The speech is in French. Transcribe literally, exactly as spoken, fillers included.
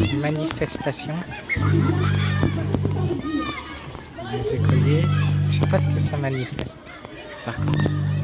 une manifestation des écoliers. Je sais pas ce que ça manifeste par contre.